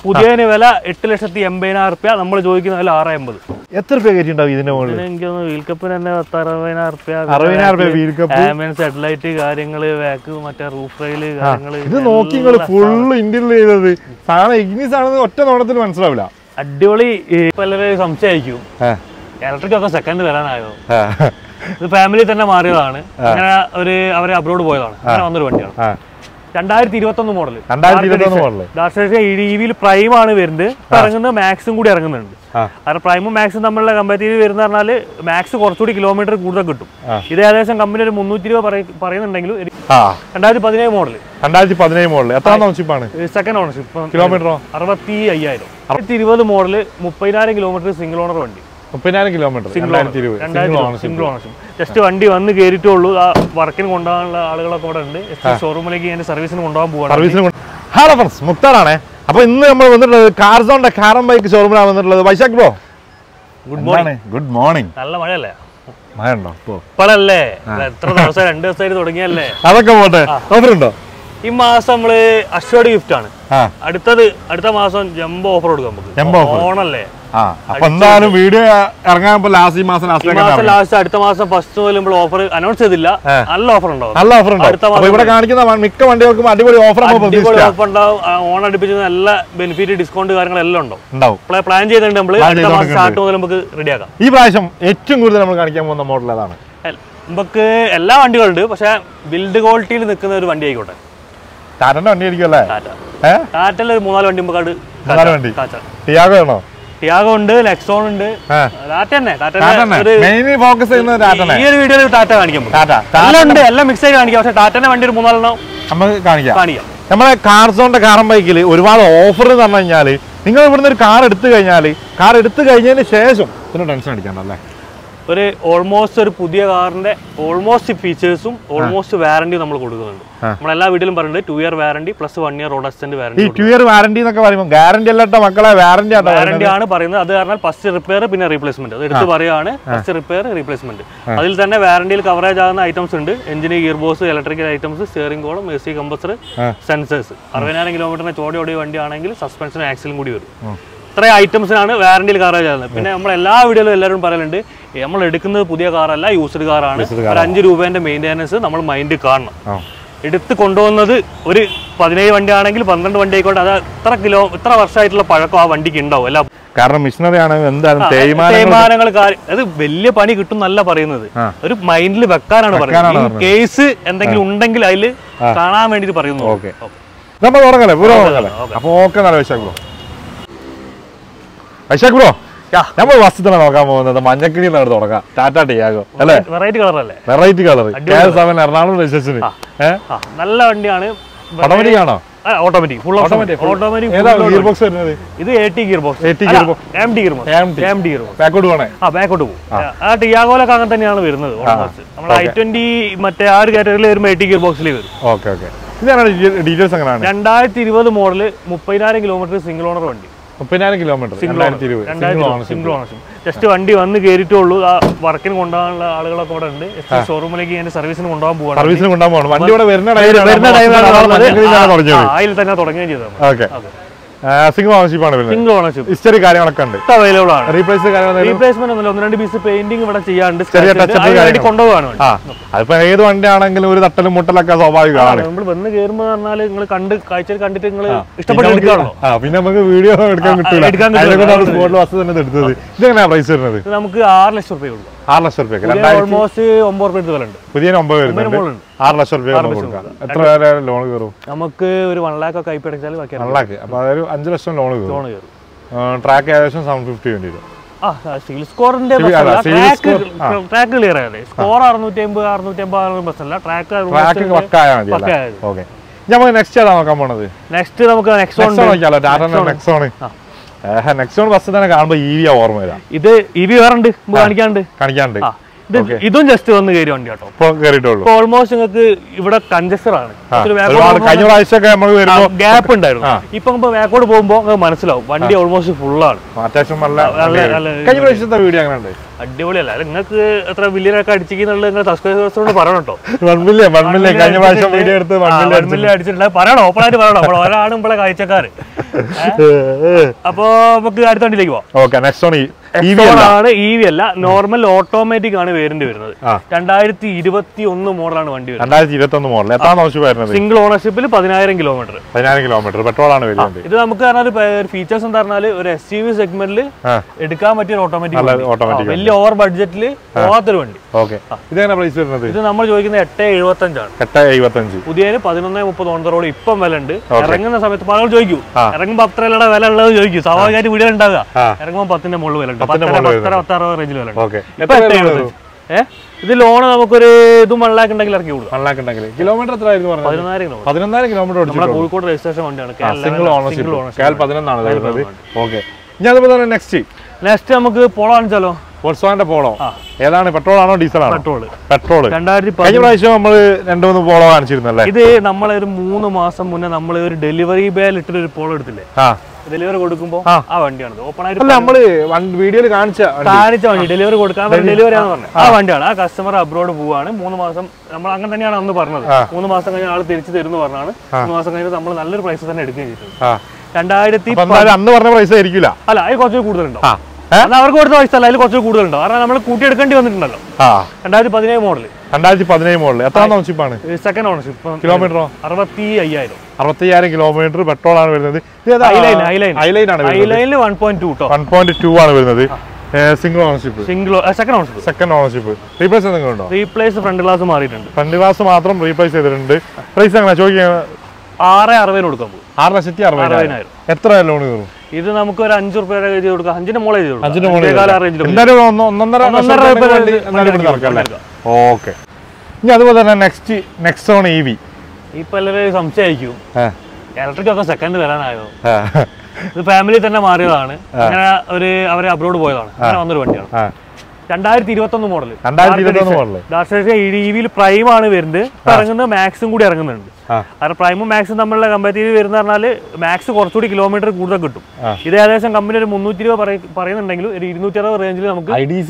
പുതിയതിന് വില 8,80,000 രൂപ, നമ്മൾ ചോദിക്കുന്ന വില 650. എത്ര രൂപ കയറ്റിണ്ടാവും ഇതിന്റെ മുകളിൽ? എനിക്ക് വീൽ കപ്പിന് തന്നെ 60,000 സെറ്റലൈറ്റ് കാര്യങ്ങള്, ബാക്ക് മറ്റേ റൂഫ് റെയില് കാര്യങ്ങള്. ഇത് നോക്കി നിങ്ങൾ ഫുള്ള് ഇന്ത്യയിൽ ചെയ്തത് സാധനം ഇഗ്നിസ് ആണെന്ന് ഒറ്റ നോട്ടത്തിൽ മനസ്സിലാവില്ല. അടിപൊളി. എല്ലാവരും സംശയിക്കും ഇലക്ട്രിക് ഒക്കെ സെക്കൻഡ് വരാനായോ. ഇത് ഫാമിലി തന്നെ മാറിയതാണ്. അങ്ങനെ അവര് അബ്രോഡ് പോയതാണ്. അങ്ങനെ വന്നൊരു വണ്ടിയാണ്. 2021 മോഡൽ. EVയിൽ പ്രൈം ആണ് വരുന്നത്. ഇറങ്ങുന്നത് മാക്സും കൂടി ഇറങ്ങുന്നുണ്ട്. കാരണം പ്രൈമും മാക്സും തമ്മിലുള്ള കമ്പാരിറ്റീവ് വരുന്ന പറഞ്ഞാല് മാക്സ് കുറച്ചുകൂടി കിലോമീറ്റർ കൂടുതൽ കിട്ടും. ഇത് ഏകദേശം കമ്പനി ഒരു 320 പറയുന്നുണ്ടെങ്കിലും 2017 മോഡൽ. 2017 മോഡൽ. എത്ര ഓണർഷിപ്പാണ്? Second ownership. കിലോമീറ്ററോ? 65,000. 2020 മോഡൽ, 30,000 കിലോമീറ്റർ സിംഗിൾ ഓണർ വണ്ടി. 30,000 കിലോമീറ്റർ സിംഗിൾ ഓണർഷിപ്പ്. ജസ്റ്റ് വണ്ടി വന്ന് കയറിയിട്ടുള്ളൂ. ആ വർക്കിന് കൊണ്ടുപോകാനുള്ള ആളുകളൊക്കെ ഇവിടെ ഉണ്ട്. ഷോറൂമിലേക്ക് അതിന്റെ സർവീസിന് കൊണ്ടുപോകാൻ പോവാണ്. ഹലോ ഫ്രണ്ട്സ്, മുക്താറാണേ. അപ്പൊ ഇന്ന് നമ്മൾ വന്നിട്ടുള്ളത് കാർസോണിന്റെ കാർ ആൻഡ് ബൈക്ക് ഷോറൂമിലാണ് വന്നിട്ടുള്ളത്. Vaishakh bro, good morning. Good morning. നല്ല മഴയല്ലേ? മഴ ഉണ്ടോ ഇപ്പോഴല്ലേ? എത്ര ദിവസം 2 ദിവസമായിട്ട് തുടങ്ങിയല്ലേ? അതൊക്കെ പോട്ടെ. ഓഫർ ഉണ്ടോ? ഈ മാസം നമ്മള് അഷ്വേർഡ് ഗിഫ്റ്റ് ആണ്. അടുത്ത മാസം ജംബോ ഓഫർ കൊടുക്കാം നമുക്ക്. ഓണല്ലേ? അപ്പൊ എന്തായാലും വീഡിയോ ഇറങ്ങാൻ ലാസ്റ്റ് അടുത്ത മാസം ഫസ്റ്റ് മുതൽ നമ്മൾ ഓഫർ അനൗൺസ് ചെയ്തില്ല. നല്ല ഓഫർ ഉണ്ടാവും. നല്ല ഓഫർ ഉണ്ടാവും. ഇവിടെ കാണിക്കുന്ന മിക്ക വണ്ടികൾക്കും അടിപൊളി ഓഫർ ഉണ്ടാവും. ഓൺ അടുപ്പിച്ച് നല്ല ബെനിഫിറ്റ്, ഡിസ്കൗണ്ട് കാര്യങ്ങളെല്ലാം ഉണ്ടാവും. പ്ലാൻ ചെയ്തിട്ടുണ്ട് നമ്മൾ. അടുത്ത മാസം സ്റ്റാർട്ട് മുതൽ നമുക്ക് റെഡിയാക്കാം. ഈ പ്രാവശ്യം ഏറ്റവും കൂടുതൽ നമ്മൾ കാണിക്കാൻ പോകുന്ന മോഡൽ ഏതാണ്? നമുക്ക് എല്ലാ വണ്ടികളുണ്ട്. പക്ഷെ ബിൽഡ് ക്വാളിറ്റിയിൽ നിൽക്കുന്ന ഒരു വണ്ടി ആയിക്കോട്ടെ. ടാറ്റന്റെ വണ്ടി ആയിരിക്കും അല്ലേ? ടാറ്റയിൽ ഒരു 3-4 വണ്ടി നമുക്ക്. ടിയാഗോ ആണോ? ടിയാഗോ ഉണ്ട്, നെക്സോൺ ഉണ്ട്. ഈ ഒരു വീഡിയോയിൽ ടാറ്റ കാണിക്കാം. എല്ലാം മിക്സ് ആയി കാണിക്കാം. പക്ഷെ ടാറ്റന്റെ വണ്ടി ഒരു 3-4 നമുക്ക് കാണിക്കാം. നമ്മളെ കാർസോണിന്റെ കാർ ആൻഡ് ബൈക്കിൽ ഒരുപാട് ഓഫർ എന്ന് പറഞ്ഞു കഴിഞ്ഞാല് നിങ്ങൾ ഇവിടുന്ന് ഒരു കാർ എടുത്തു കഴിഞ്ഞതിന് ശേഷം പിന്നെ ടെൻഷൻ അടിക്കണ്ടല്ലേ? ഒരു ഓൾമോസ്റ്റ് ഒരു പുതിയ കാറിന്റെ ഓൾമോസ്റ്റ് ഫീച്ചേഴ്സും ഓൾമോസ്റ്റ് വാറന്റിയും നമ്മൾ കൊടുക്കുന്നുണ്ട്. നമ്മളെല്ലാ വീട്ടിലും പറയുന്നത് 2 year warranty plus 1 year road assistant warranty. 2 year warranty എന്നൊക്കെ പറയുമ്പോൾ ഗ്യാരണ്ടി അല്ലട്ടോ മക്കളെ, വാറന്റി ആണ് പറയുന്നത്. അത് കാരണം ഫസ്റ്റ് റിപ്പയർ പിന്നെ റീപ്ലേസ്മെന്റ്. അത് എടുത്ത് പറയുകയാണ്. First repair replacement. അതിൽ തന്നെ വാറന്റിയിൽ കവറേജ് ആകുന്ന ഐറ്റംസ് ഉണ്ട്. Engine, gear box, electrical items, steering column, AC compressor, sensors. 60,000 കിലോമീറ്ററിന് ചോടിയോടിയ വണ്ടി ആണെങ്കിൽ സസ്പെൻഷനും ആക്സിലും കൂടി വരും. ഇത്രയും ഐറ്റംസിനാണ് വാറന്റിയിൽ കവറേജ് ആകുന്നത്. പിന്നെ നമ്മൾ എല്ലാ വീഡിയോയിലും എല്ലാവരും പറയലുണ്ട് നമ്മൾ എടുക്കുന്നത് പുതിയ കാറല്ല, യൂസ്ഡ് കാറാണ്. ഒരു 5 രൂപേന്റെ മെയിൻ്റെനൻസ് നമ്മൾ മൈൻഡ് കാണണം. എടുത്ത് കൊണ്ടുപോകുന്നത് ഒരു 17 വണ്ടി ആണെങ്കിൽ 12 വണ്ടി ആയിക്കോട്ടെ. അത് ഇത്ര വർഷമായിട്ടുള്ള പഴക്കം ആ വണ്ടിക്ക് ഉണ്ടാവും. എല്ലാം കാരണം മിഷനറി ആണ്. എന്തായാലും തേയ്മാനങ്ങൾ അത് വലിയ പണി കിട്ടും എന്നല്ല പറയുന്നത്. ഒരു മൈൻഡിൽ വെക്കാനാണ് പറയുന്നത്. കേസ് എന്തെങ്കിലും ഉണ്ടെങ്കിൽ അതിൽ കാണാൻ വേണ്ടിട്ട് പറയുന്നു. നമ്മൾ തുടങ്ങല്ലേ? അപ്പൊ ഓക്കെ. നല്ല വൈശാഖ് ബ്രോ, നമ്മൾ വസ്തുതന്നെ നോക്കാൻ പോകുന്നത് മഞ്ഞക്കിളിന്നാണ് തുടങ്ങാം. ടാറ്റ ടിയാഗോ അല്ലേ? വെറൈറ്റി കളർ അല്ലേ? Variety colour. എറണാകുളം രജിസ്ട്രേഷൻ. നല്ല വണ്ടിയാണ്. ഓട്ടോമാറ്റിക് ആണോ? Automatic, full automatic. Gear box വരുന്നത് ഇത് 80 gear box. MD gear box. ബാക്കോട്ട് പോണേ? ബാക്കോട്ട് പോകും. ആ ടിയാഗോലൊക്കെ അങ്ങനെ തന്നെയാണ് വരുന്നത്. നമ്മൾ I20 മറ്റേ ആ ഒരു കാറ്റഗറിയിൽ വരുമ്പോൾ 80 ഗിയർ ബോക്സിൽ വരും. Okay okay. ഇതാണ് ഡീറ്റെയിൽസ് എങ്ങനെയാണ്? 2020 മോഡൽ, 30,000 കിലോമീറ്റർ സിംഗിൾ ഓണർ വണ്ടി. 30,000 കിലോമീറ്റർ സിംഗിൾ ഓണർഷിപ്പ്. ജസ്റ്റ് വണ്ടി വന്ന് കയറിയിട്ടുള്ളൂ. ആ വർക്കിന് കൊണ്ടുപോകാനുള്ള ആളുകളൊക്കെ ഇവിടെ ഉണ്ട്. ഷോറൂമിലേക്ക് അതിന്റെ സർവീസിന് കൊണ്ടുപോകാൻ പോവാണ്. വണ്ടി ഇവിടെ വരുന്ന അതിൽ തന്നെ തുടങ്ങുകയും ചെയ്തത്. ഓക്കെ. സിംഗിൾ ഓണർഷിപ്പ് ആണ്. Single ownership. ഹിസ്റ്ററി കാര്യങ്ങളൊക്കെ ഉണ്ട്. അവൈലബിൾ ആണ്. റീപ്ലേസ്മെന്റ് ഒന്നുമില്ല. 1-2 പീസ് പെയിന്റിംഗ് ഇവിടെ ചെയ്യാണ്ട് കൊണ്ടുപോകാണ്. അതിപ്പോ ഏത് വണ്ടി ആണെങ്കിലും ഒരു തട്ടലും മുട്ടലൊക്കെ സ്വാഭാവികമാണ്. നമ്മൾ വന്ന് കയറുമ്പോ പറഞ്ഞാൽ നിങ്ങൾ കാഴ്ചയിൽ കണ്ടിട്ട് നിങ്ങൾ ഇഷ്ടപ്പെട്ട് എടുക്കാണോ? പിന്നെ നമുക്ക് വീഡിയോ എടുക്കാൻ കിട്ടില്ല. ഇതെങ്ങനെയാ പ്രൈസ് വരുന്നത്? നമുക്ക് 6 ലക്ഷം രൂപ ഉള്ളൂ. 6 ലക്ഷം രൂപ. ഓൾമോസ്റ്റ് 9 രൂപ വില ഉണ്ട്. പുതിയ 9 വരുന്നുണ്ട്. 6 ലക്ഷം രൂപ. എത്ര വരെ ലോൺ കയറും? നമുക്ക് ഒരു 1 lakh ഒക്കെ കൈപ്പ് അടച്ചാൽ 1 lakh. അപ്പൊ അതൊരു 5 ലക്ഷം ലോൺ കയറും. ട്രാക്ക് ഏകദേശം 750 വേണ്ടി വരും. സിവിൽ സ്കോറിന്റെ ട്രാക്ക് ക്ലിയർ ആയത്. സ്കോർ 650 ബസ്സല്ല. Track okay. നമുക്ക് നെക്സ്റ്റ് ഏതാ നോക്കാൻ പോണത്? നെക്സ്റ്റ് നമുക്ക് നെക്സോൺ ബസ് തന്നെ കാണുമ്പോ EV ഓർമ്മ വരാം. ഇത് EV വേറുണ്ട്, കാണിക്കാണ്ട്. ഇത് ഇതും ജസ്റ്റ് വന്ന് കയറി വണ്ടി കേട്ടോ. ഓൾമോസ്റ്റ് നിങ്ങൾക്ക് ഇവിടെ കൺജസ്റ്റർ ആണ്, ഗ്യാപ്പ് ഉണ്ടായിരുന്നു. ഇപ്പൊ ബാക്കോട് പോകുമ്പോ മനസ്സിലാവും വണ്ടി ഓൾമോസ്റ്റ് ഫുള്ളാണ്. അടിപൊളിയല്ല. നിങ്ങൾക്ക് എത്ര ബില്യനൊക്കെ അടിച്ചിരിക്കുന്നുള്ളത് നിങ്ങൾ സബ്സ്ക്രൈബേഴ്സിനോട് പറയണം കേട്ടോ. 1 മില്യൺ അടിച്ചിട്ടുണ്ട് പറയണം, ഓപ്പണായിട്ട് പറയണം. അപ്പോൾ ഒരാണ് നമ്മളെ കാഴ്ചക്കാര്. അപ്പൊ നമുക്ക് അടുത്ത വണ്ടിയിലേക്ക് പോവാം. ആണ് EV അല്ല, നോർമൽ ഓട്ടോമാറ്റിക് ആണ് വേരിയന്റ് വരുന്നത്. 2021 മോഡലാണ് വണ്ടി വരുന്നത്. Single ഓണർഷിപ്പിൽ 10,000 kilometre. പെട്രോൾ ആണ് വരുന്നത്. ഇത് നമുക്ക് ഫീച്ചേഴ്സ് എന്താ പറഞ്ഞാൽ ഒരു SUV സെഗ്മെന്റിൽ എടുക്കാൻ പറ്റിയ ഓട്ടോമാറ്റിക്, വലിയ ഓവർ ബഡ്ജറ്റിൽ പോകാത്തൊരു വണ്ടി. ഇത് നമ്മൾ ചോദിക്കുന്നത് 875 ആണ്. പുതിയതിന് 1130 ഓൺ ദ റോഡ് ഇപ്പം വില ഉണ്ട്. ഇറങ്ങുന്ന സമയത്ത് പലരും ചോദിക്കും ഇറങ്ങുമ്പോൾ അത്ര വില ഉള്ളത് ചോദിക്കും. സ്വാഭാവികമായിട്ട് വീഡിയോ ഉണ്ടാവുക. ഇറങ്ങുമ്പോൾ 10ന്റെ മുകളിൽ വില ഉണ്ട്. 10-10-60 റേഞ്ചിൽ വില ഉണ്ട്. ഇത് ലോണ് നമുക്കൊരു ഇതും 1 lakh ഉണ്ടെങ്കിൽ ഇറക്കി കൊടുക്കും. 1 lakh ഉണ്ടെങ്കിൽ കിലോമീറ്റർ എത്ര ആയിരുന്നു? 11,000 കിലോമീറ്റർ. നമ്മുടെ കോഴിക്കോട് രജിസ്ട്രേഷൻ വണ്ടിയാണ്. നെക്സ്റ്റ് നമുക്ക് പോളോ കാണിച്ചാലോ? പോളോ ഏതാണ്? പെട്രോൾ ആണോ ഡീസൽ ആണോ? പെട്രോൾ. 2000 പോളോ കാണിച്ചിരുന്നല്ലേ? ഇത് നമ്മളൊരു 3 മാസം മുന്നേ നമ്മൾ ഒരു ഡെലിവറി ബേയിൽ ഇട്ടൊരു പോളോ എടുത്തില്ലേ? ഡെലിവറി കൊടുക്കുമ്പോ ആ വണ്ടിയാണ് ഓപ്പൺ ആയിട്ട് നമ്മള് വീഡിയോയിൽ കാണിച്ച വണ്ടി. ഡെലിവറി കൊടുക്കാൻ ഡെലിവറി ആണെന്ന് പറഞ്ഞു. ആ വണ്ടിയാണ്. ആ കസ്റ്റമർ അബ്രോഡ് പോവാണ്. 3 മാസം നമ്മൾ അങ്ങനെ തന്നെയാണ് അന്ന് പറഞ്ഞത്. 3 മാസം കഴിഞ്ഞ ആൾ തിരിച്ചു തരുന്നു പറഞ്ഞാണ്. 3 മാസം കഴിഞ്ഞ് നമ്മൾ നല്ലൊരു പ്രൈസ് തന്നെ എടുക്കുകയും ചെയ്തിട്ടുണ്ട്. 2010 അന്ന് പറഞ്ഞ പ്രൈസ് ആയിരിക്കില്ല. അല്ല, അത് കുറച്ച് കൂടുതലുണ്ടോ? അവർക്ക് കൊടുത്ത പൈസ അല്ല, അതിൽ കുറച്ച് കൂടുതലുണ്ടോ? കാരണം നമ്മൾ കൂട്ടി എടുക്കേണ്ടി വന്നിട്ടുണ്ടല്ലോ. 2017 മോഡൽ. 2017 മോഡൽ. എത്ര ഓണർഷിപ്പാണ്? Second ownership. കിലോമീറ്ററോ? 65,000 കിലോമീറ്റർ പെട്രോൾ ആണ് വരുന്നത്. 1.2 ആണ് വരുന്നത്. Single ownership. Second ownership. Replace എന്തെങ്കിലും ഉണ്ടോ? റീപ്ലേസ് ഫ്രണ്ട് ഗ്ലാസ് മാറിയിട്ടുണ്ട്. ഫ്രണ്ട് ഗ്ലാസ് മാത്രം റീപ്ലേസ് ചെയ്തിട്ടുണ്ട്. പ്രൈസ് എങ്ങനെ ചോദിക്കുക? 6,60,000 കൊടുക്കാൻ പോകും. 6,60,000. എത്ര ലോൺ കയറും? ഇത് നമുക്ക് ഒരു 5 രൂപ ചെയ്ത് കൊടുക്കാം. 5ന്റെ മോളെ ചെയ്ത് കൊടുക്കാം. ഓക്കെ. ഇനി അതുപോലെ തന്നെ നെക്സോൺ EV. ഇപ്പൊ എല്ലാവരും സംശയിക്കും ഇലക്ട്രിക് ഒക്കെ സെക്കൻഡ് വരാനായോ? ഇത് ഫാമിലി തന്നെ മാറിയതാണ്. അങ്ങനെ അവരെ അബ്രോഡ് പോയതാണ്. അങ്ങനെ വന്നൊരു വണ്ടിയാണ്. 2021 മോഡൽ. EVയിൽ പ്രൈം ആണ് വരുന്നത്. ഇപ്പൊ ഇറങ്ങുന്നത് മാക്സും കൂടി ഇറങ്ങുന്നുണ്ട്. കാരണം പ്രൈമും മാക്സും തമ്മിലുള്ള കമ്പാരിറ്റീവ് വരുന്ന പറഞ്ഞാൽ മാക്സ് കുറച്ചുകൂടി കിലോമീറ്റർ കൂടുതൽ കിട്ടും. ഇത് ഏകദേശം കമ്പനി ഒരു 320 പറയുന്നുണ്ടെങ്കിൽ ഒരു 260 റേഞ്ചിൽ നമുക്ക്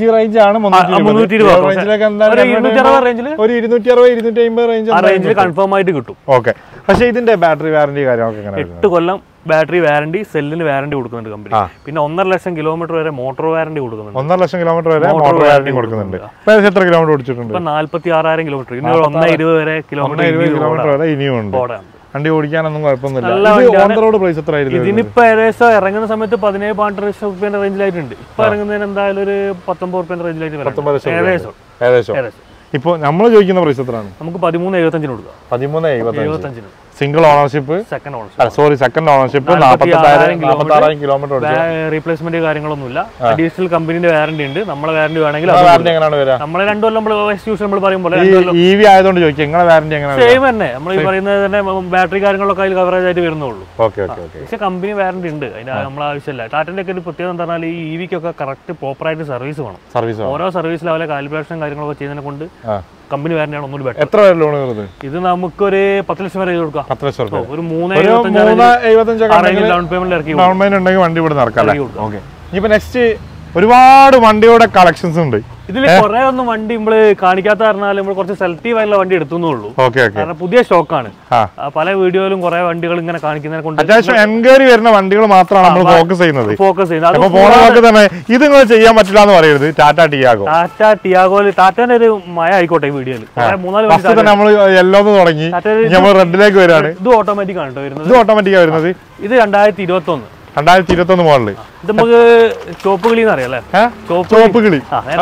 റേഞ്ചിൽ കൺഫേം ആയിട്ട് കിട്ടും. പക്ഷേ ഇതിന്റെ ബാറ്ററി വാറന്റി കാര്യങ്ങളൊക്കെ 8 കൊല്ലം ബാറ്ററി വാറന്റി, സെല്ലിന് വാറന്റി കൊടുക്കുന്നുണ്ട് കമ്പനി. പിന്നെ 1.5 ലക്ഷം കിലോമീറ്റർ വരെ മോട്ടോർ വാറന്റി കൊടുക്കുന്നുണ്ട്. 1.5 ലക്ഷം കിലോമീറ്റർ വരെ മോട്ടോർ വാറന്റി കൊടുക്കുന്നുണ്ട്. എത്ര കിലോമീറ്റർ ഓടിച്ചിട്ടുണ്ട്? 46,000 കിലോമീറ്റർ. 1.20 വരെ കിലോമീറ്റർ വരെ ഇനിയും ഉണ്ട്. വണ്ടി ഓടിക്കാനൊന്നും കുഴപ്പമൊന്നുമില്ല. ഇതിനിപ്പോ ഏകദേശം ഇറങ്ങുന്ന സമയത്ത് 17 രൂപ റേഞ്ചിലായിട്ടുണ്ട്. ഇപ്പൊ ഇറങ്ങുന്നതിന് എന്തായാലും ഒരു 19 രൂപ റേഞ്ചിലായിട്ട് ഏകദേശം. ഇപ്പൊ നമ്മൾ ചോദിക്കുന്ന പ്രൈസ് എത്രയാണ്? നമുക്ക് 13,75 കൊടുക്കാം. 13,75. Single ownership. Second ownership. 46,000 kilometre. Replacement കാര്യങ്ങളൊന്നുമില്ല. അഡീഷണൽ കമ്പനിന്റെ വാറന്റി ഉണ്ട്. നമ്മളെ വാറന്റി വേണമെങ്കിൽ നമ്മളെ 2 കൊല്ലം നമ്മൾ പറയുമ്പോൾ EV ആയതുകൊണ്ട് ചോദിക്കും നിങ്ങളെ വാറന്റി എങ്ങനെയാണ്? സെയിം തന്നെ. നമ്മൾ ഈ പറയുന്നത് തന്നെ ബാറ്ററി കാര്യങ്ങളൊക്കെ അതിൽ കവറേജ് ആയിട്ട് വരുന്നുള്ളൂ. പക്ഷെ കമ്പനി വാറന്റി ഉണ്ട്. അതിന് നമ്മളെ ആവശ്യമില്ല. ടാറ്റന്റെ ഒക്കെ ഒരു പ്രത്യേകത എന്താ പറഞ്ഞാൽ ഈ EVക്കൊക്കെ കറക്റ്റ് പ്രോപ്പറായിട്ട് സർവീസ് വേണം. ഓരോ സർവീസിലും അവരെ കാലിബ്രേഷൻ കാര്യങ്ങളൊക്കെ ചെയ്യുന്നതിനെ കൊണ്ട് കമ്പനി വാറന്റിയാണ് ഒന്നുകൂടി ബെറ്റർ. എത്ര ലോൺ വരുന്നത്? ഇത് നമുക്കൊരു 10 ലക്ഷം വരെ കൊടുക്കാം. 10 ലക്ഷം രൂപ. ഒരു 3,75 ഡൗൺ പേയ്മെന്റ് ഇറക്കി വണ്ടി ഇവിടെ നടക്കാം. ഇനിയിപ്പോ നെക്സ്റ്റ് ഒരുപാട് വണ്ടിയുടെ കളക്ഷൻസ് ഉണ്ട്. ഇതിൽ കുറെ ഒന്നും വണ്ടി നമ്മള് കാണിക്കാത്ത പറഞ്ഞാൽ നമ്മൾ കുറച്ച് സെലക്റ്റീവ് ആയിട്ടുള്ള വണ്ടി എടുത്തുള്ളൂ. കാരണം പുതിയ സ്റ്റോക്കാണ്. പല വീഡിയോയിലും കുറെ വണ്ടികൾ ഇങ്ങനെ കാണിക്കുന്നതിനെ കൊണ്ട് അത്യാവശ്യം എൻക്വയറി വരുന്ന വണ്ടികൾ മാത്രമാണ് നമ്മൾ ഫോക്കസ് ചെയ്യുന്നത്. ഇത് നിങ്ങൾ ചെയ്യാൻ പറ്റില്ല എന്ന് പറയരുത്. ടാറ്റ ടിയാഗോയിൽ ടാറ്റന്റെ ഒരു മയ ആയിക്കോട്ടെ. ഈ വീഡിയോയിൽ 3-4 നമ്മൾ യെല്ലോ തുടങ്ങി നമ്മൾ റെഡിലേക്ക് വരികയാണ്. ഇത് ഓട്ടോമാറ്റിക് ആണ് വരുന്നത്. ഇത് 2021 മോഡല്. ഇത് നമുക്ക് ചോപ്പ് കിളി അറിയാം. ചോപ്പ് കിളി.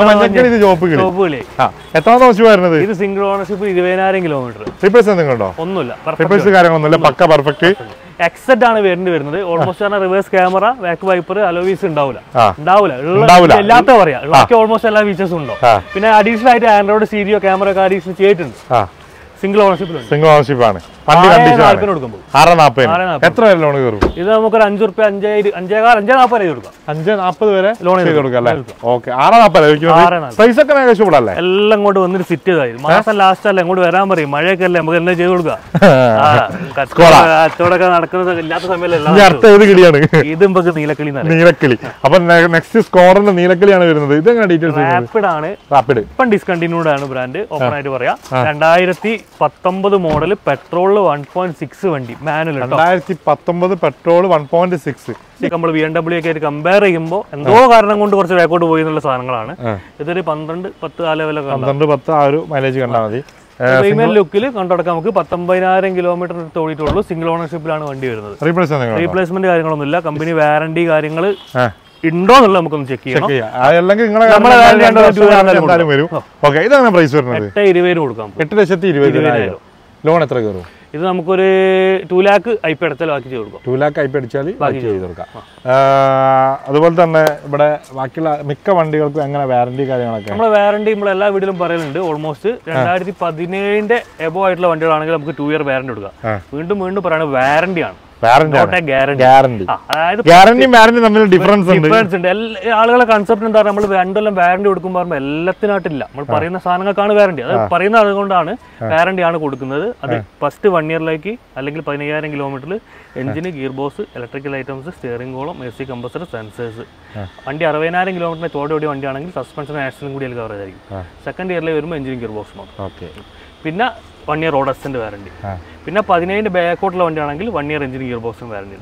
എത്രാമത്തെ വർഷം വരുന്നത്? ഇത് സിംഗിൾ ഓണർഷിപ്പ്. 20,000 കിലോമീറ്റർ. റീപ്ലേസ് എന്തെങ്കിലും ഒന്നുമില്ല. കാര്യങ്ങളൊന്നുമില്ല. പക്ക പെർഫെക്റ്റ്. എക്സെറ്റ് ആണ് വരുന്നത്. Almost reverse camera, back wiper, alloy wheels ഉണ്ടാവില്ല. എല്ലാത്ത പറയാം. ഓൾമോസ്റ്റ് എല്ലാ ഫീച്ചേഴ്സും ഉണ്ടോ. പിന്നെ അഡീഷണൽ ആയിട്ട് ആൻഡ്രോയിഡ് സ്റ്റീരിയോ ക്യാമറ ഒക്കെ അഡീഷണൽ ചെയ്തിട്ടുണ്ട്. സിംഗിൾ ഓണർഷിപ്പ് ആണ്. വണ്ടി കണ്ടീഷൻ 640 എത്ര വരെ ലോൺ കയറും? ഇത് നമുക്കൊരു 5 റുപ്യ 5.40 കൊടുക്കാം. 5.40 വരെ ലോൺ ചെയ്ത് കൊടുക്കാം അല്ലേ? ഓക്കെ 6.40 പ്രൈസ് ഒക്കെ ഏകദേശം അല്ലേ? എല്ലാം ഇങ്ങോട്ട് വന്നിട്ട് സിറ്റ് ചെയ്തായി മാസം ലാസ്റ്റ് അല്ല ഇങ്ങോട്ട് വരാൻ പറയും. മഴയൊക്കെ അല്ലേ നമുക്ക് എല്ലാം ചെയ്ത് കൊടുക്കാം. കച്ചവടമൊക്കെ നടക്കുന്നത് ഇല്ലാത്ത സമയത്ത് ഇത് നമുക്ക് നീലക്കിളി. അപ്പൊ നെക്സ്റ്റ് സ്കോറിന്റെ നീലക്കിളിയാണ് വരുന്നത്. ഇത് എങ്ങനെ ഡീറ്റെയിൽസ്? റാപ്പിഡ് ആണ്. ഇപ്പം ഡിസ്കണ്ടിന്യൂഡ് ആണ് ബ്രാൻഡ്. ഓപ്പൺ ആയിട്ട് പറയാം. 2019 മോഡൽ പെട്രോൾ 1.6 വണ്ടി മാനുവൽ. 2019 പെട്രോൾ 1.6. നമ്മൾ BMW ഒക്കെ ആയിട്ട് കമ്പയർ ചെയ്യുമ്പോൾ എന്തോ കാരണം കൊണ്ട് കുറച്ച് ബാക്കോട്ട് പോയി എന്നുള്ള സാധനങ്ങളാണ്. ഇതൊരു 12-10 ആ ലെവലൊക്കെ 12-10 ആ ഒരു മൈലേജ് കണ്ടാൽ മതി. പ്രീമിയം ലുക്കിൽ കണ്ടുകൊടുക്കാൻ നമുക്ക് 19,000 കിലോമീറ്റർ ഓടിയിട്ടുള്ളൂ. സിംഗിൾ ഓണർഷിപ്പിലാണ് വണ്ടി വരുന്നത്. റീപ്ലേസ്മെന്റ് കാര്യങ്ങളൊന്നുമില്ല. കമ്പനി വാറണ്ടി കാര്യങ്ങൾ ഉണ്ടോ എന്നുള്ളത് നമുക്കൊന്ന് ചെക്ക് ചെയ്യണം. 8,20,000 കൊടുക്കാം. 8,20,000 ലോൺ എത്ര കയറും? ഇത് നമുക്കൊരു 2 lakh ഐപി അടച്ചാൽ ബാക്കി ചെയ്ത് കൊടുക്കാം. 2 lakh ഐപി അടിച്ചാൽ ബാക്കി ചെയ്ത് കൊടുക്കാം. അതുപോലെ തന്നെ ഇവിടെ ബാക്കിയുള്ള മിക്ക വണ്ടികൾക്കും എങ്ങനെ വാറണ്ടി കാര്യങ്ങളൊക്കെ? നമ്മുടെ വാറണ്ടി നമ്മൾ എല്ലാ വീട്ടിലും പറയലുണ്ട്. ഓൾമോസ്റ്റ് 2017 എബോ ആയിട്ടുള്ള വണ്ടികളാണെങ്കിൽ നമുക്ക് 2 year വാറണ്ടി കൊടുക്കാം. വീണ്ടും പറയുന്നത് വാറണ്ടിയാണ്. ആളുകളെ കൺസെപ്റ്റ് എന്താ? നമ്മൾ 2 കൊല്ലം വാറണ്ടി കൊടുക്കുമ്പോൾ എല്ലാത്തിനായിട്ടില്ല. നമ്മൾ പറയുന്ന സാധനങ്ങൾക്കാണ് വാറണ്ടി. അത് പറയുന്ന അതുകൊണ്ടാണ് വാറണ്ടി ആണ് കൊടുക്കുന്നത്. അത് ഫസ്റ്റ് 1 yearലേക്ക് അല്ലെങ്കിൽ 15,000 കിലോമീറ്ററിൽ engine, gear box, electrical items, steering column, AC compressor, sensors. വണ്ടി 60,000 കിലോമീറ്ററിന് തോടെ വണ്ടിയാണെങ്കിൽ സസ്പെൻഷൻ ആക്സിഡന്റ് കൂടി കവറേജ് ആയിരിക്കും. സെക്കൻഡ് ഇയറിൽ വരുമ്പോൾ എഞ്ചിനും ഗിയർ ബോക്സ് മാത്രം. പിന്നെ 1 year റോഡ് അസിസ്റ്റന്റ് വാറണ്ടി. പിന്നെ 17 ബാക്കോട്ടുള്ള വണ്ടിയാണെങ്കിൽ 1 year എഞ്ചിൻ ഗിയർ ബോക്സും വാറണ്ടി.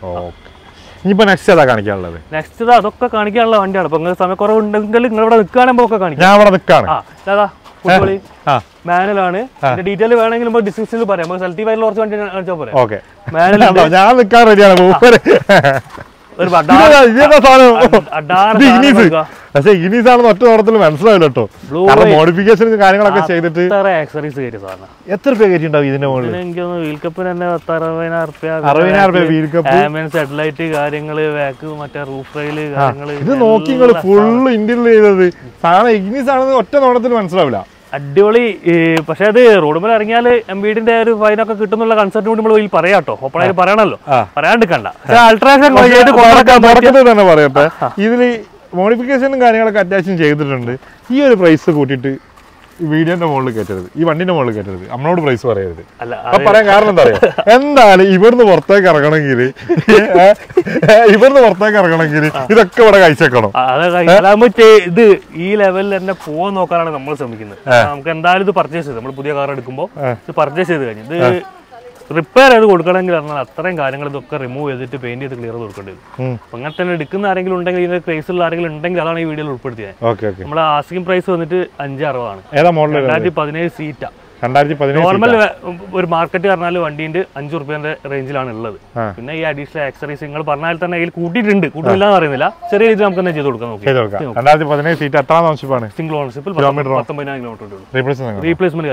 നെക്സ്റ്റ് അതൊക്കെ കാണിക്കാനുള്ള വണ്ടിയാണ്. അപ്പൊ നിങ്ങൾ സമയം കുറവുണ്ടെങ്കിൽ നിങ്ങൾ ഇവിടെ നിൽക്കുകയാണെങ്കിൽ ഒക്കെ കാണിക്കാം. മാനുവലാണ്. ഡീറ്റെയിൽ വേണമെങ്കിൽ നമുക്ക് ഡിസ്ക്രിപ്ഷനിൽ പറയാം. നമുക്ക് സെലക്റ്റീവ് ആയിട്ടുള്ള കുറച്ച് വണ്ടി കാണിച്ചാൽ പറയാം. പക്ഷെ ഇനീസാണെന്ന് ഒറ്റ നോട്ടത്തിൽ മനസ്സിലാവില്ല കേട്ടോ. മോഡിഫിക്കേഷൻ കാര്യങ്ങളൊക്കെ ചെയ്തിട്ട് എത്ര രൂപ കയറ്റിണ്ടാവും ഇതിന്റെ മുകളിൽ? എനിക്ക് വീൽ കപ്പിന് തന്നെ 60,000 സെറ്റലൈറ്റ് കാര്യങ്ങള്, മറ്റേ റൂഫ് റെയില് കാര്യങ്ങള്. ഇത് നോക്കി നിങ്ങൾ ഫുള്ള് ഇന്റീരിയർ ചെയ്തത് സാധനം ഇഗ്നീസ് ആണെന്ന് ഒറ്റ നോട്ടത്തിൽ മനസ്സിലാവില്ല. അടിപൊളി. പക്ഷെ അത് റോഡുമേൽ ഇറങ്ങിയാൽ MVD-ന്റെ ഒരു ഫൈനൊക്കെ കിട്ടുന്നുള്ള കൺസെപ്റ്റ് കൂടി നമ്മൾ പറയാട്ടോ. ഓപ്പണായിട്ട് പറയണല്ലോ, പറയാണ്ടിരിക്കണ്ട. അൾട്രാഷൻ തന്നെ പറയട്ടെ. ഇതില് മോഡിഫിക്കേഷനും കാര്യങ്ങളൊക്കെ അത്യാവശ്യം ചെയ്തിട്ടുണ്ട്. ഈ ഒരു പ്രൈസ് കൂട്ടിയിട്ട് വീഡിയോന്റെ മുകളിൽ കയറ്റരുത്, ഈ വണ്ടിന്റെ മുകളിൽ കയറ്റരുത്, നമ്മളോട് പ്രൈസ് പറയരുത്. അപ്പൊ പറയാൻ കാരണം എന്താ പറയാ, എന്തായാലും ഇവിടുന്ന് പുറത്തേക്ക് ഇറങ്ങണമെങ്കിൽ ഇതൊക്കെ ഇവിടെ കഴിച്ചേക്കണം. ഇത് ഈ ലെവലിൽ തന്നെ പോകാൻ നോക്കാനാണ് നമ്മൾ ശ്രമിക്കുന്നത്. നമുക്ക് എന്തായാലും ഇത് പർച്ചേസ് ചെയ്ത് നമ്മൾ പുതിയ കാർ എടുക്കുമ്പോൾ ഇത് പർച്ചേസ് ചെയ്ത് കഴിഞ്ഞു ഇത് റിപ്പയർ ചെയ്ത് കൊടുക്കണമെങ്കിൽ പറഞ്ഞാൽ അത്രയും കാര്യങ്ങൾ ഇതൊക്കെ റിമൂവ് ചെയ്തിട്ട് പെയിന്റ് ചെയ്ത് ക്ലിയർ ചെയ്ത് കൊടുക്കേണ്ടി വരും. അങ്ങനെ തന്നെ എടുക്കുന്ന ആരെങ്കിലും ഉണ്ടെങ്കിൽ, ഇതിന്റെ ക്രൈസുള്ള ആരെങ്കിലും ഉണ്ടെങ്കിൽ അതാണ് ഈ വീഡിയോയിൽ ഉൾപ്പെടുത്തിയത്. നമ്മുടെ ആസ്കിംഗ് പ്രൈസ് വന്നിട്ട് 560 2017 സീറ്റാ. നോർമൽ ഒരു മാർക്കറ്റ് പറഞ്ഞാൽ വണ്ടീന്റെ 5 റുപ്യന്റെ റേഞ്ചിലാണ് ഉള്ളത്. പിന്നെ ഈ അഡീഷണൽ ആക്സറീസ് നിങ്ങൾ പറഞ്ഞാൽ തന്നെ അതിൽ കൂട്ടിയിട്ടുണ്ട്, കൂട്ടില്ലാന്ന് പറയുന്നില്ല, ചെറിയ രീതിയിൽ നമുക്ക് തന്നെ ചെയ്ത് കൊടുക്കാൻ നോക്കി. 2017 സീറ്റ് എത്ര ഓണർഷിപ്പാണ്? സിംഗിൾ ഓണർഷിപ്പിൽ 19,000 കിലോമീറ്റർ റീപ്ലേസ്മെന്റ്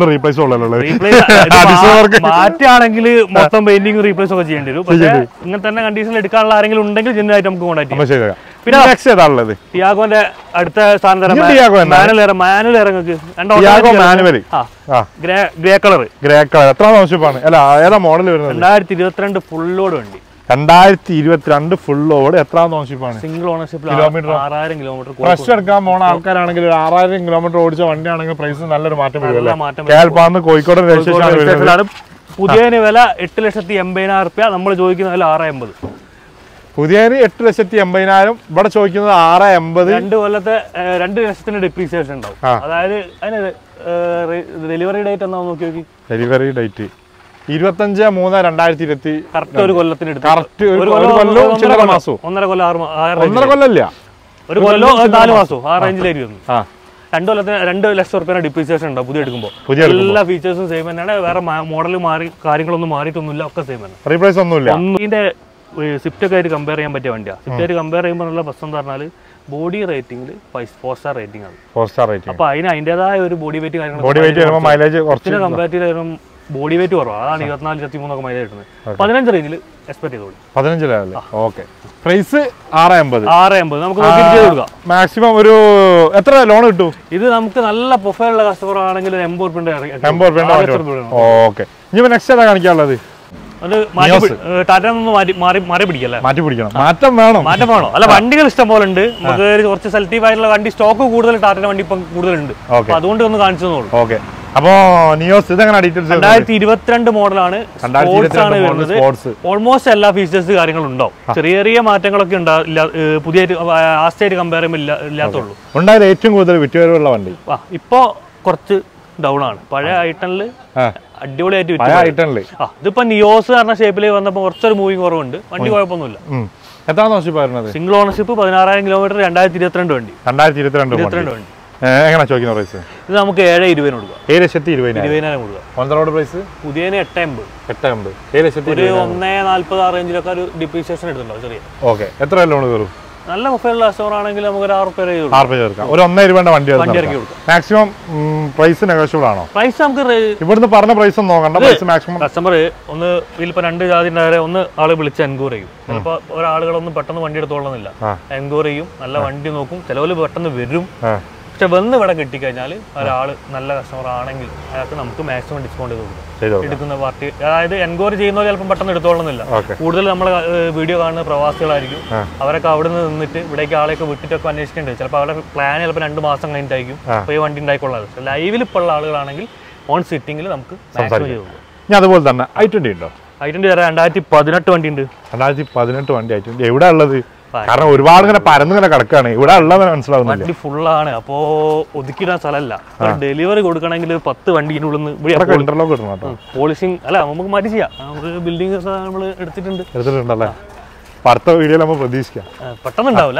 മാറ്റാണെങ്കിൽ മൊത്തം പെയിന്റിംഗ് റീപ്ലേസ് ഒക്കെ ചെയ്യേണ്ടി വരും. പക്ഷേ ഇങ്ങനെ തന്നെ കണ്ടീഷനിൽ എടുക്കാനുള്ള ആരെങ്കിലും ഉണ്ടെങ്കിൽ ജെന്യൂനായിട്ട് നമുക്ക് കോൺടാക്ട് ചെയ്യാം. പിന്നെ ടിയാഗോന്റെ അടുത്ത സ്ഥാനം മാനുവൽ ഇറങ്ങി ഗ്രേ കളർ എത്ര ആവശ്യമാണ്? അല്ല ഏതാ മോഡൽ വരുന്നത്? 2022 ഫുൾ ലോഡ് വണ്ടി. 2022 ഫുൾ ലോഡ് എത്ര ഓണർഷിപ്പാണ്? സിംഗിൾ ഓണർഷിപ്പിൽ 6,000 കിലോമീറ്റർ. ഫ്രഷ് എടുക്കാൻ പോണ ആൾക്കാരാണെങ്കിൽ 6,000 കിലോമീറ്റർ ഓടിച്ച വണ്ടിയാണെങ്കിൽ പ്രൈസ് നല്ലൊരു മാറ്റം വരും. കോഴിക്കോട് രജിസ്ട്രേഷൻ. പുതിയതിന് വില 8,80,000 റുപ്യ, നമ്മൾ ചോദിക്കുന്ന വില 6,80,000. പുതിയതിന് 8,80,000, ഇവിടെ ചോദിക്കുന്നത് 6,80,000. 2 കൊല്ലത്തെ 2 ലക്ഷത്തിന്റെ ഡിപ്രീസിയേഷൻ ഉണ്ടാവും. അതായത് അതിന് ഡെലിവറി ഡേറ്റ് എന്നാ നോക്കി നോക്കി. Delivery date 25/3/2020. കറക്റ്റ് ഒരു കൊല്ലത്തിന് എടുത്ത്. ഒന്നര കൊല്ലമില്ല, ഒരു കൊല്ലോ 4 മാസവും ആ റേഞ്ചിലായിരിക്കും. 2 കൊല്ലത്തിന് 2 ലക്ഷം റുപ്യ ഡിപ്രീസിയേഷൻ ഉണ്ടാവും പുതിയ എടുക്കുമ്പോൾ. എല്ലാ ഫീച്ചേഴ്സും സെയിം തന്നെയാണ്. വേറെ മോഡൽ മാറി കാര്യങ്ങളൊന്നും മാറിയിട്ടൊന്നുമില്ല, ഒക്കെ സെയിം തന്നെ. റീപ്ലേസ് ഒന്നുമില്ല. ഇതിന്റെ സ്വിഫ്റ്റ് ഒക്കെ ആയിട്ട് കമ്പയർ ചെയ്യാൻ പറ്റിയ വണ്ടിയാണ്. സ്വിഫ്റ്റ് ആയിട്ട് കമ്പയർ ചെയ്യുമ്പോൾ നല്ല പ്രശ്നം എന്ന് പറഞ്ഞാൽ ബോഡി റേറ്റിംഗിൽ 4 സ്റ്റാർ റേറ്റിംഗ് ആണ്. 4 സ്റ്റാർ റേറ്റിംഗ്. അപ്പൊ അതിന്റേതായ ഒരു ബോഡി വെയിറ്റ് കാര്യങ്ങൾ കമ്പാരിറ്റീവ് ബോഡി വെയിറ്റ് കുറവാണ്. അതാണ് 24-23 ഒക്കെ മൈലേജ് കിട്ടുന്നത്. 15 റേഞ്ചിൽ എക്സ്പെക്ട് ചെയ്തോളൂ. 15 ഓക്കെ. പ്രൈസ് 650. നമുക്ക് ചെയ്ത് കൊടുക്കാം. മാക്സിമം ഒരു എത്ര ലോൺ കിട്ടും? ഇത് നമുക്ക് നല്ല പ്രൊഫൈലുള്ള കസ്റ്റമർ ആണെങ്കിൽ 80 രൂപ. ഓക്കെ. ഇനി നെക്സ്റ്റ് ഏതാ കാണിക്കാനുള്ളത്? ടാറ്റ മാറി പിടിക്കല്ലേ? മാറ്റി പിടിക്കണം. മാറ്റം വേണം. അല്ല, വണ്ടികൾ ഇഷ്ടം പോലെ ഉണ്ട്. നമുക്ക് കുറച്ച് സെലക്റ്റീവ് ആയിട്ടുള്ള വണ്ടി സ്റ്റോക്ക് കൂടുതൽ ടാറ്റ വണ്ടി ഇപ്പം കൂടുതലുണ്ട്. അതുകൊണ്ട് ഒന്ന് കാണിച്ചു തന്നോളൂ. ഓക്കെ. അപ്പോ നിയോസ് ഇതെങ്ങനെ ഡീറ്റെയിൽസ്? 2022 മോഡലാണ്. ഓൾമോസ്റ്റ് എല്ലാ ഫീച്ചേഴ്സ് കാര്യങ്ങളും ഉണ്ടാവും. ചെറിയ ചെറിയ മാറ്റങ്ങളൊക്കെ പുതിയ ആസ്റ്റേറ്റ് കമ്പയർ ചെയ്യുമ്പോൾ ഇല്ലാത്തുള്ളൂ. ഉണ്ടായത് ഏറ്റവും കൂടുതൽ വിറ്റുവരവുള്ള വണ്ടി ഇപ്പൊ കുറച്ച് ഡൗൺ ആണ്. പഴയ ഐറ്റണില് അടിപൊളിയായിട്ട് ഇതിപ്പോ നിയോസ് പറഞ്ഞ ഷേപ്പിൽ വന്നപ്പോ കുറച്ചൊരു മൂവിങ് കുറവുണ്ട്. വണ്ടി കുഴപ്പമൊന്നുമില്ല. സിംഗിൾ ഓണർഷിപ്പ് 16,000 കിലോമീറ്റർ 2022 വണ്ടി. 2022 വണ്ടി എങ്ങനെ ചോദിക്കുന്ന പ്രൈസ്? ഇത് നമുക്ക് 7,20 കൊടുക്കാം. 7,20,000 കൊടുക്കാം. ഓൺ ദ റോഡ് പ്രൈസ് പുതിയതിന് 850. 1,40,000 ആ റേഞ്ചിലൊക്കെ ഒരു ഡിപ്രീസിയേഷൻ എടുത്തിട്ടുണ്ടോ ചെറിയ. ഓക്കെ. എത്ര ലോൺ കയറും? നല്ല പ്രൊഫൈലുള്ള കസ്റ്റമർ ആണെങ്കിൽ നമുക്ക് ഒരു 6 രൂപ ഒരു 1,000 രൂപ വണ്ടി ഇറക്കി കൊടുക്കാം. മാക്സിമം പ്രൈസ് നെഗോഷ്യബിൾ ആണോ? പ്രൈസ് നമുക്ക് ഇവിടുന്ന് പറഞ്ഞ പ്രൈസ് ഒന്നും നോക്കണ്ട. പ്രൈസ് മാക്സിമം കസ്റ്റമർ ഒന്ന് ഇതിലിപ്പോ 2 ജാതി ഉണ്ടായാലേ ഒന്ന് ആള് വിളിച്ച് എൻക്വയറി ചെയ്യും. ചിലപ്പോ ഒരാളുകളൊന്നും പെട്ടെന്ന് വണ്ടി എടുത്തോളുന്നില്ല. എൻക്വയറി ചെയ്യും, നല്ല വണ്ടി നോക്കും. ചിലവര് പെട്ടെന്ന് വരും. പക്ഷെ വന്ന് ഇവിടെ കിട്ടിക്കഴിഞ്ഞാൽ ഒരാൾ നല്ല കസ്റ്റമർ ആണെങ്കിൽ അയാൾക്ക് നമുക്ക് മാക്സിമം ഡിസ്കൗണ്ട് ചെയ്ത് കൊടുക്കും. എടുക്കുന്ന പാർട്ടി, അതായത് എൻക്വയറി ചെയ്യുന്നവർ ചിലപ്പോൾ പെട്ടെന്ന് എടുത്തോളുന്നില്ല. കൂടുതൽ നമ്മളെ വീഡിയോ കാണുന്ന പ്രവാസികളായിരിക്കും. അവരൊക്കെ അവിടെ നിന്ന് നിന്നിട്ട് ഇവിടേക്ക് ആളെയൊക്കെ വിട്ടിട്ടൊക്കെ അന്വേഷിക്കേണ്ടത്. ചിലപ്പോൾ അവരുടെ പ്ലാൻ ചിലപ്പോൾ 2 മാസം കഴിഞ്ഞിട്ടായിരിക്കും അപ്പോൾ ഈ വണ്ടി ഉണ്ടായിക്കൊള്ളാതെ. ലൈവിൽ ഇപ്പോൾ ഉള്ള ആളുകളാണെങ്കിൽ ഓൺ സിറ്റിംഗിൽ നമുക്ക് മാക്സിമം ചെയ്ത് കൊടുക്കും. ഞാൻ അതുപോലെ തന്നെ i20 ഉണ്ടോ? i20 2018 വണ്ടി ഉണ്ട്. 2018 വണ്ടി i20 എവിടെ ഉള്ളത്? കാരണം ഒരുപാട് ഇങ്ങനെ പരന്നിങ്ങനെ കിടക്കാണ്. ഇവിടെ ഉള്ളത് മനസ്സിലാവുന്നില്ല. വണ്ടി ഫുള്ളാണ്. അപ്പോ ഒതുക്കിയിടാൻ സ്ഥലമല്ല. ഡെലിവറി കൊടുക്കണമെങ്കിൽ 10 വണ്ടിനുള്ളിൽ ഇന്റർലോക്ക് കിട്ടണം കേട്ടോ. പോളിഷിംഗ് അല്ല, നമുക്ക് മാറ്റി ചെയ്യാം. നമുക്ക് ബിൽഡിംഗ് നമ്മൾ എടുത്തിട്ടുണ്ടല്ലേ? അടുത്ത വീഡിയോയിൽ നമ്മൾ പ്രതീക്ഷിക്കാം. പെട്ടെന്ന് ഉണ്ടാവില്ല.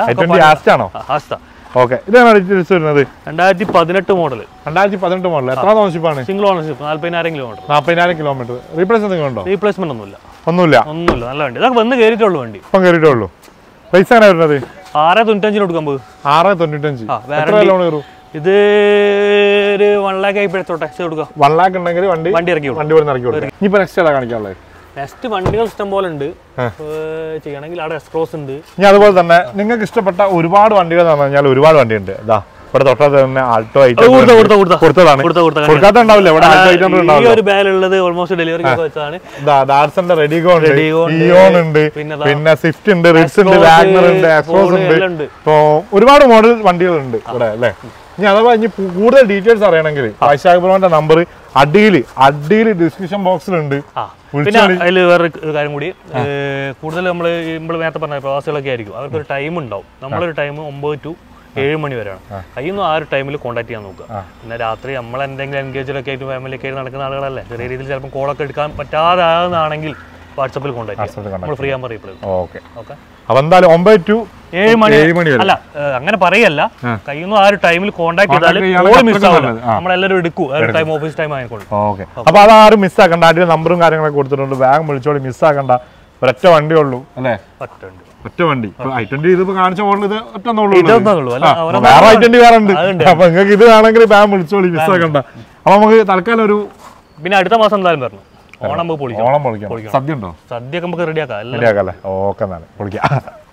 ഓക്കെ. ഇതാണ് ഡീറ്റെയിൽസ് വരുന്നത്. 2018 മോഡൽ. 2018 മോഡൽ. എത്ര ഓണർഷിപ്പാണ്? Single ownership 40,000 kilometre. 40,000 kilometre. Replace എന്തെങ്കിലും ഉണ്ടോ? റീപ്ലേസ്മെന്റ് ഒന്നുമില്ല. നല്ല വണ്ടി. ഇതൊക്കെ വന്ന് കയറിയിട്ടുള്ളൂ. വണ്ടി ഇപ്പം കയറിയിട്ടുള്ളൂ. പ്രൈസ് എങ്ങനെ വരുന്നത്? 6,95 കൊടുക്കാൻ പോകും. 6,95. ലോൺ കയറും? ഇത് ഒരു 1 lakh ആയിപ്പോഴത്തോട്ടെ കൊടുക്കാം. 1 lakh ഉണ്ടെങ്കിൽ വണ്ടി ഇറക്കി കൊടുക്കും. ഇനിയിപ്പോ നെക്സ്റ്റ് ഏതാ കാണിക്കാനുള്ളത്? നെക്സ്റ്റ് വണ്ടികൾ ഇഷ്ടം പോലെ ഉണ്ട്. ചെയ്യണമെങ്കിൽ അവിടെ എക്സ്പ്രോസ് ഉണ്ട്. ഇനി അതുപോലെ തന്നെ നിങ്ങൾക്ക് ഇഷ്ടപ്പെട്ട ഒരുപാട് വണ്ടികൾ എന്ന് പറഞ്ഞാൽ ഒരുപാട് വണ്ടിയുണ്ട്. ഇതാ ഇവിടെ തൊട്ടത് തന്നെ ആൾട്ടോ ഐറ്റം കൊടുത്തതാണ്. കൊടുക്കാത്ത ഉണ്ടാവില്ല. ഇവിടെ ആൾട്ടോ ഐറ്റം ഉണ്ടാവില്ല. ഒരു ബാഗ് ഉള്ളത് ഓൾമോസ്റ്റ് ഡെലിവറി വെച്ചതാണ്. ഡാറ്റ്സന്റെ റെഡിഗോ ഉണ്ട്, ഇയോൺ ഉണ്ട്, പിന്നെ സ്വിഫ്റ്റ് ഉണ്ട്, റിറ്റ്സ് ഉണ്ട്, വാഗ്നർ ഉണ്ട്, എക്സ്പ്രോസ് ഉണ്ട്. ഇപ്പൊ ഒരുപാട് മോഡൽ വണ്ടികളുണ്ട് ഇവിടെ അല്ലേ. ഇനി അഥവാ ഇനി കൂടുതൽ ഡീറ്റെയിൽസ് അറിയണമെങ്കിൽ വൈശാഖ് ബ്രോന്റെ നമ്പർ അടിയിൽ ഡിസ്ക്രിപ്ഷൻ ബോക്സിലുണ്ട്. പിന്നെ അതിൽ വേറെ കാര്യം കൂടി, കൂടുതൽ നമ്മൾ നേരത്തെ പറഞ്ഞ പ്രവാസികളൊക്കെ ആയിരിക്കും. അവർക്കൊരു ടൈം ഉണ്ടാവും. നമ്മളൊരു ടൈം 9 to 7 മണി വരെയാണ്. അതിന്ന് ആ ഒരു ടൈമിൽ കോൺടാക്ട് ചെയ്യാൻ നോക്കുക. പിന്നെ രാത്രി നമ്മൾ എന്തെങ്കിലും എൻഗേജൊക്കെ ആയിട്ട് ഫാമിലിയൊക്കെ ആയിട്ട് നടക്കുന്ന ആളുകളല്ലേ, ചെറിയ രീതിയിൽ ചിലപ്പോൾ കോളൊക്കെ എടുക്കാൻ പറ്റാതാകുന്നതാണെങ്കിൽ വാട്സപ്പിൽ കോൺടാക്ട് ചെയ്യാം. നമ്മൾ ഫ്രീ ആകുമ്പോൾ റീപ്ലൈ. ഓക്കെ. അപ്പൊ എന്തായാലും 9 to 7 മണി അല്ല, അങ്ങനെ പറയല്ല. കഴിയുന്ന ആ ഒരു ടൈമിൽ കോൺടാക്ട് ചെയ്താൽ മിസ് ആവില്ല. നമ്മളെല്ലാവരും എടുക്കും. ടൈം ഓഫീസ് ടൈം ആയിക്കോളും. ഓക്കെ. അപ്പൊ അതാരും മിസ്സാക്കണ്ട. അതിന്റെ നമ്പറും കാര്യങ്ങളൊക്കെ കൊടുത്തിട്ടുണ്ട്. വേഗം വിളിച്ചോളി, മിസ്സാക്കണ്ട. ഒരൊറ്റ വണ്ടി ഉള്ളൂ അല്ലേ? ഒറ്റ വണ്ടി. i20 ഇതിപ്പോ കാണിച്ച മോഡൽ ഇത് ഒറ്റ വേറെ i20 വേറെ ഉണ്ട്. അപ്പൊ നിങ്ങൾക്ക് ഇത് ആണെങ്കിൽ വേഗം വിളിച്ചോളി, മിസ്സാക്കണ്ട. അപ്പൊ നമുക്ക് തൽക്കാലം ഒരു പിന്നെ അടുത്ത മാസം എന്തായാലും പറഞ്ഞു ഓണം പൊളിക്കാം. സദ്യ ഉണ്ടോ? സദ്യ നമുക്ക് റെഡിയാക്കാം. ഓക്കെ, എന്നാലും പൊളിക്കാം.